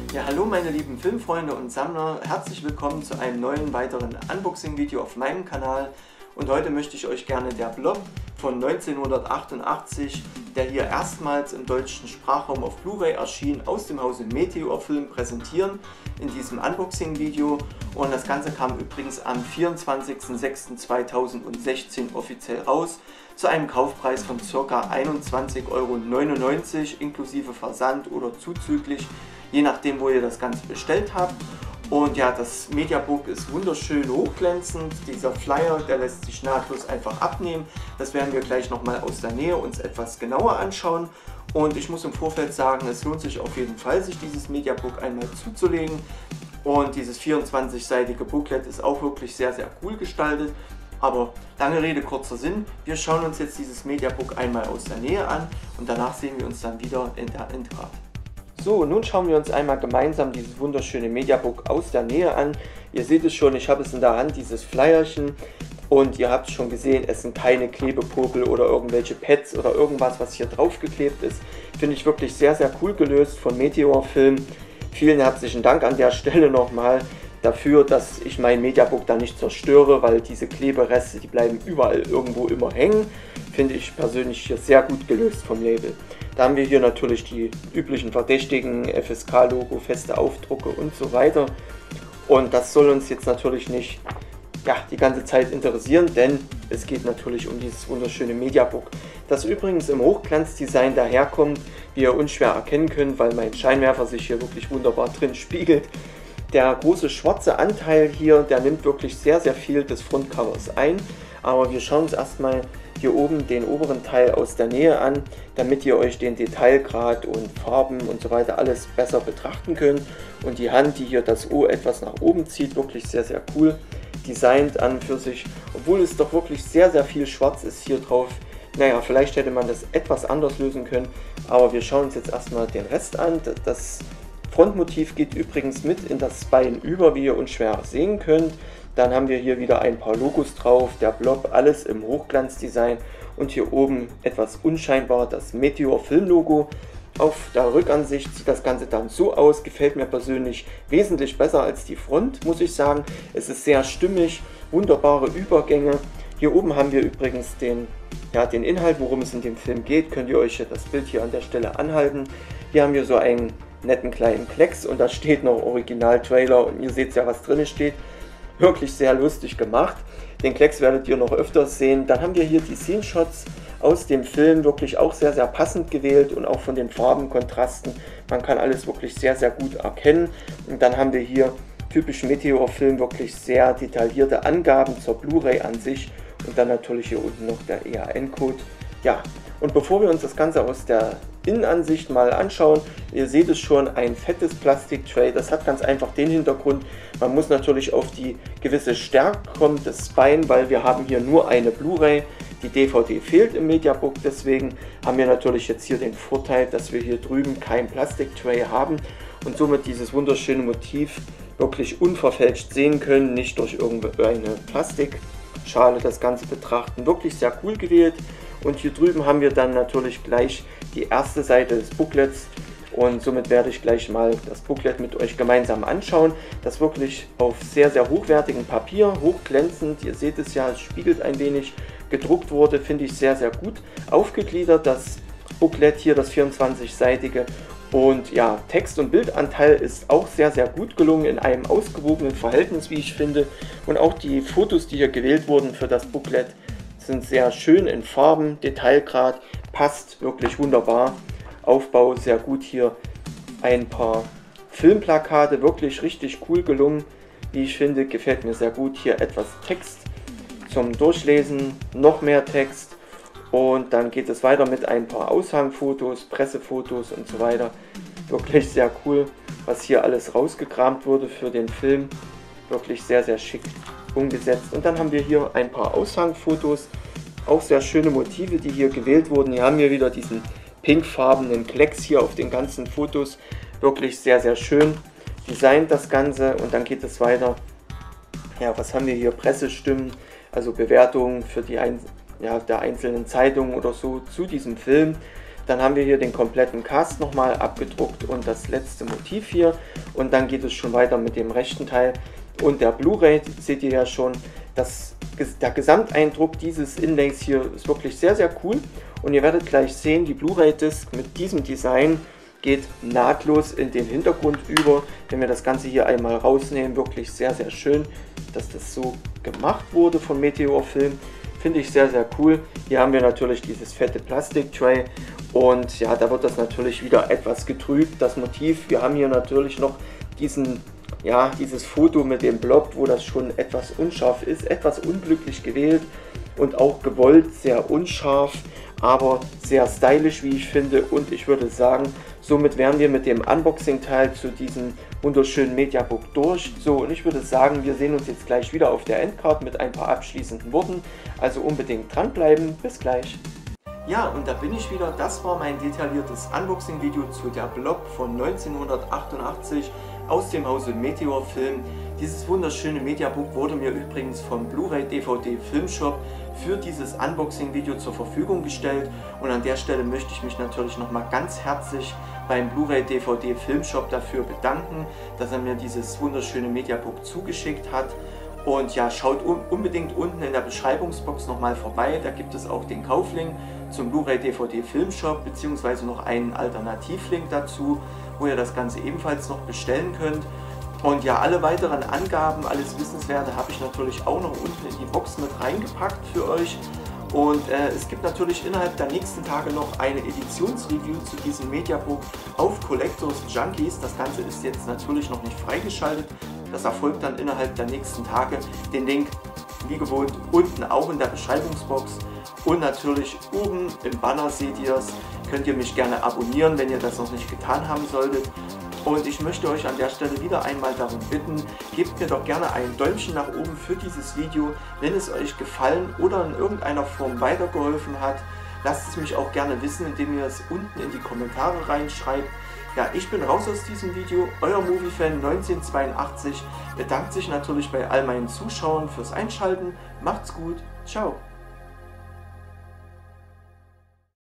Ja, hallo meine lieben Filmfreunde und Sammler, herzlich willkommen zu einem neuen weiteren Unboxing-Video auf meinem Kanal. Und heute möchte ich euch gerne der Blob von 1988, der hier erstmals im deutschen Sprachraum auf Blu-ray erschien, aus dem Hause Meteor Film präsentieren in diesem Unboxing-Video. Und das Ganze kam übrigens am 24.06.2016 offiziell raus, zu einem Kaufpreis von ca. 21,99 € inklusive Versand oder zuzüglich, je nachdem wo ihr das Ganze bestellt habt. Und ja, das Mediabook ist wunderschön hochglänzend. Dieser Flyer, der lässt sich nahtlos einfach abnehmen. Das werden wir gleich nochmal aus der Nähe uns etwas genauer anschauen. Und ich muss im Vorfeld sagen, es lohnt sich auf jeden Fall, sich dieses Mediabook einmal zuzulegen. Und dieses 24-seitige Booklet ist auch wirklich sehr, sehr cool gestaltet. Aber lange Rede, kurzer Sinn, wir schauen uns jetzt dieses Mediabook einmal aus der Nähe an und danach sehen wir uns dann wieder in der Endcard. So, nun schauen wir uns einmal gemeinsam dieses wunderschöne Mediabook aus der Nähe an. Ihr seht es schon, ich habe es in der Hand, dieses Flyerchen. Und ihr habt schon gesehen, es sind keine Klebepopel oder irgendwelche Pads oder irgendwas, was hier drauf geklebt ist. Finde ich wirklich sehr, sehr cool gelöst von Meteor Film. Vielen herzlichen Dank an der Stelle nochmal dafür, dass ich mein Mediabook da nicht zerstöre, weil diese Klebereste, die bleiben überall irgendwo immer hängen. Finde ich persönlich hier sehr gut gelöst vom Label. Da haben wir hier natürlich die üblichen verdächtigen FSK-Logo, feste Aufdrucke und so weiter. Und das soll uns jetzt natürlich nicht die ganze Zeit interessieren, denn es geht natürlich um dieses wunderschöne Mediabook, das übrigens im Hochglanzdesign daherkommt, wie ihr unschwer erkennen könnt, weil mein Scheinwerfer sich hier wirklich wunderbar drin spiegelt. Der große schwarze Anteil hier, der nimmt wirklich sehr, sehr viel des Frontcovers ein, aber wir schauen uns erstmal hier oben den oberen Teil aus der Nähe an, damit ihr euch den Detailgrad und Farben und so weiter alles besser betrachten könnt. Und die Hand, die hier das O etwas nach oben zieht, wirklich sehr, sehr cool designt an und für sich, obwohl es doch wirklich sehr, sehr viel schwarz ist hier drauf. Naja, vielleicht hätte man das etwas anders lösen können, aber wir schauen uns jetzt erstmal den Rest an. Das Frontmotiv geht übrigens mit in das Bein über, wie ihr unschwer sehen könnt. Dann haben wir hier wieder ein paar Logos drauf, der Blob, alles im Hochglanzdesign und hier oben etwas unscheinbar das Meteor Film Logo. Auf der Rückansicht sieht das Ganze dann so aus, gefällt mir persönlich wesentlich besser als die Front, muss ich sagen. Es ist sehr stimmig, wunderbare Übergänge. Hier oben haben wir übrigens den Inhalt, worum es in dem Film geht, könnt ihr euch das Bild hier an der Stelle anhalten. Hier haben wir so einen netten kleinen Klecks und da steht noch Original-Trailer und ihr seht ja, was drin steht. Wirklich sehr lustig gemacht. Den Klecks werdet ihr noch öfters sehen. Dann haben wir hier die Scene-Shots aus dem Film, wirklich auch sehr, sehr passend gewählt und auch von den Farbenkontrasten. Man kann alles wirklich sehr, sehr gut erkennen. Und dann haben wir hier typisch Meteor-Film, wirklich sehr detaillierte Angaben zur Blu-ray an sich. Und dann natürlich hier unten noch der EAN-Code. Ja, und bevor wir uns das Ganze aus der Innenansicht mal anschauen, ihr seht es schon, ein fettes Plastiktray. Das hat ganz einfach den Hintergrund, man muss natürlich auf die gewisse Stärke kommen des Spine, weil wir haben hier nur eine Blu-ray, die DVD fehlt im Mediabook, deswegen haben wir natürlich jetzt hier den Vorteil, dass wir hier drüben kein Plastiktray haben und somit dieses wunderschöne Motiv wirklich unverfälscht sehen können, nicht durch irgendeine Plastikschale das Ganze betrachten. Wirklich sehr cool gewählt. Und hier drüben haben wir dann natürlich gleich die erste Seite des Booklets und somit werde ich gleich mal das Booklet mit euch gemeinsam anschauen. Das wirklich auf sehr, sehr hochwertigem Papier, hochglänzend, ihr seht es ja, es spiegelt ein wenig, gedruckt wurde, finde ich sehr, sehr gut aufgegliedert, das Booklet hier, das 24-seitige. Und ja, Text- und Bildanteil ist auch sehr, sehr gut gelungen in einem ausgewogenen Verhältnis, wie ich finde. Und auch die Fotos, die hier gewählt wurden für das Booklet, sind sehr schön in Farben, Detailgrad, passt wirklich wunderbar. Aufbau sehr gut hier. Ein paar Filmplakate, wirklich richtig cool gelungen, wie ich finde, gefällt mir sehr gut. Hier etwas Text zum Durchlesen, noch mehr Text und dann geht es weiter mit ein paar Aushangfotos, Pressefotos und so weiter. Wirklich sehr cool, was hier alles rausgekramt wurde für den Film. Wirklich sehr, sehr schick umgesetzt. Und dann haben wir hier ein paar Aushangfotos, auch sehr schöne Motive, die hier gewählt wurden. Hier haben wir wieder diesen pinkfarbenen Klecks hier auf den ganzen Fotos, wirklich sehr, sehr schön designt das Ganze. Und dann geht es weiter, ja, was haben wir hier, Pressestimmen, also Bewertungen für die der einzelnen Zeitungen oder so zu diesem Film. Dann haben wir hier den kompletten Cast nochmal abgedruckt und das letzte Motiv hier. Und dann geht es schon weiter mit dem rechten Teil. Und der Blu-ray, seht ihr ja schon, der Gesamteindruck dieses Inlays hier ist wirklich sehr, sehr cool. Und ihr werdet gleich sehen, die Blu-ray-Disc mit diesem Design geht nahtlos in den Hintergrund über. Wenn wir das Ganze hier einmal rausnehmen, wirklich sehr, sehr schön, dass das so gemacht wurde von Meteor Film. Finde ich sehr, sehr cool. Hier haben wir natürlich dieses fette Plastik-Tray und ja, da wird das natürlich wieder etwas getrübt, das Motiv. Wir haben hier natürlich noch dieses Foto mit dem Blob, wo das schon etwas unscharf ist, etwas unglücklich gewählt und auch gewollt, sehr unscharf, aber sehr stylisch, wie ich finde. Und ich würde sagen, somit wären wir mit dem Unboxing-Teil zu diesem wunderschönen Mediabook durch. So, und ich würde sagen, wir sehen uns jetzt gleich wieder auf der Endcard mit ein paar abschließenden Worten. Also unbedingt dranbleiben. Bis gleich. Ja, und da bin ich wieder. Das war mein detailliertes Unboxing-Video zu der Blob von 1988 aus dem Hause Meteor Film. Dieses wunderschöne Mediabook wurde mir übrigens vom Blu-ray DVD Filmshop für dieses Unboxing-Video zur Verfügung gestellt. Und an der Stelle möchte ich mich natürlich nochmal ganz herzlich beim Blu-ray DVD Filmshop dafür bedanken, dass er mir dieses wunderschöne Mediabook zugeschickt hat. Und ja, schaut unbedingt unten in der Beschreibungsbox nochmal vorbei, da gibt es auch den Kauflink zum Blu-ray DVD Filmshop beziehungsweise noch einen Alternativlink dazu, wo ihr das Ganze ebenfalls noch bestellen könnt. Und ja, alle weiteren Angaben, alles Wissenswerte habe ich natürlich auch noch unten in die Box mit reingepackt für euch. Und es gibt natürlich innerhalb der nächsten Tage noch eine Editionsreview zu diesem Mediabook auf Collectors Junkies. Das Ganze ist jetzt natürlich noch nicht freigeschaltet. Das erfolgt dann innerhalb der nächsten Tage. Den Link, wie gewohnt, unten auch in der Beschreibungsbox. Und natürlich oben im Banner seht ihr es. Könnt ihr mich gerne abonnieren, wenn ihr das noch nicht getan haben solltet. Und ich möchte euch an der Stelle wieder einmal darum bitten, gebt mir doch gerne ein Däumchen nach oben für dieses Video, wenn es euch gefallen oder in irgendeiner Form weitergeholfen hat. Lasst es mich auch gerne wissen, indem ihr es unten in die Kommentare reinschreibt. Ja, ich bin raus aus diesem Video, euer Moviefan 1982, bedankt sich natürlich bei all meinen Zuschauern fürs Einschalten. Macht's gut, ciao!